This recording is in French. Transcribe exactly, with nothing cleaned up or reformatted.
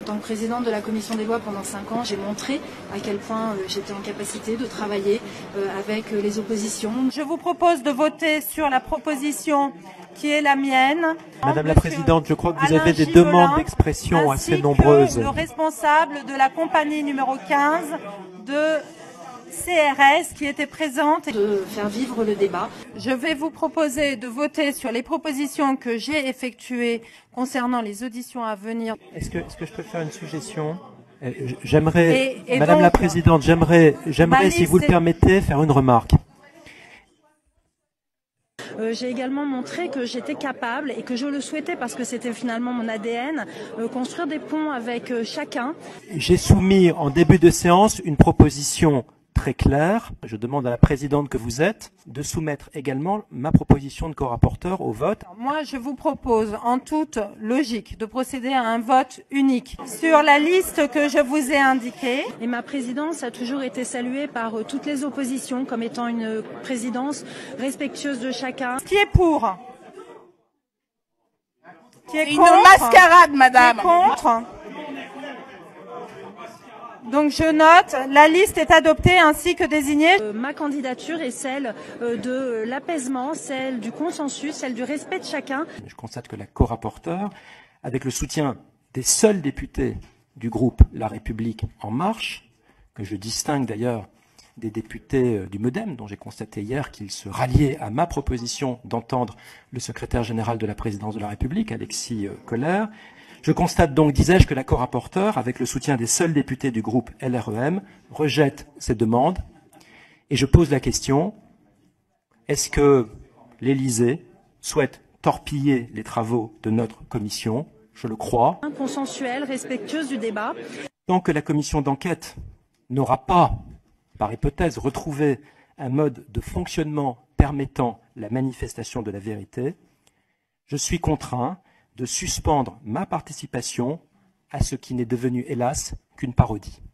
En tant que présidente de la commission des lois pendant cinq ans, j'ai montré à quel point j'étais en capacité de travailler avec les oppositions. Je vous propose de voter sur la proposition qui est la mienne. Madame la Présidente, je crois que vous Alain avez des Gigolin, demandes d'expression assez nombreuses. Que le responsable de la compagnie numéro quinze de C R S qui était présente. De faire vivre le débat. Je vais vous proposer de voter sur les propositions que j'ai effectuées concernant les auditions à venir. Est-ce que, est-ce que je peux faire une suggestion? J'aimerais, et, et Madame donc, la Présidente, j'aimerais, j'aimerais, si vous le permettez, faire une remarque. Euh, j'ai également montré que j'étais capable et que je le souhaitais parce que c'était finalement mon A D N, euh, construire des ponts avec euh, chacun. J'ai soumis en début de séance une proposition très claire. Je demande à la Présidente que vous êtes de soumettre également ma proposition de co-rapporteur au vote. Moi, je vous propose en toute logique de procéder à un vote unique sur la liste que je vous ai indiquée. Et ma présidence a toujours été saluée par euh, toutes les oppositions comme étant une présidence respectueuse de chacun. Qui est pour? Qui est une contre? mascarade, madame. Qui est contre? Donc je note, la liste est adoptée ainsi que désignée. Euh, ma candidature est celle euh, de l'apaisement, celle du consensus, celle du respect de chacun. Je constate que la co-rapporteure, avec le soutien des seuls députés du groupe La République En Marche, que je distingue d'ailleurs des députés du MoDem, dont j'ai constaté hier qu'ils se ralliaient à ma proposition d'entendre le secrétaire général de la présidence de la République, Alexis Kohler. Je constate donc, disais-je, que la co-rapporteure, avec le soutien des seuls députés du groupe L R E M, rejette ces demandes. Et je pose la question, est-ce que l'Élysée souhaite torpiller les travaux de notre commission? Je le crois. Consensuelle, respectueuse du débat. Tant que la commission d'enquête n'aura pas, par hypothèse, retrouvé un mode de fonctionnement permettant la manifestation de la vérité, je suis contraint de suspendre ma participation à ce qui n'est devenu, hélas, qu'une parodie.